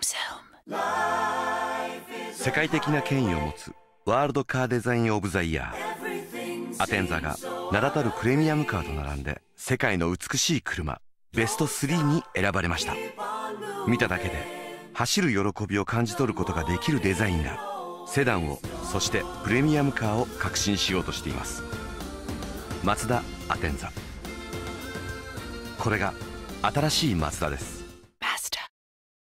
世界的な権威を持つワールドカーデザインオブザイヤー、アテンザが名だたるプレミアムカーと並んで世界の美しい車ベスト3に選ばれました。見ただけで走る喜びを感じ取ることができるデザインがセダンを、そしてプレミアムカーを革新しようとしています。マツダアテンザ、これが新しいマツダです。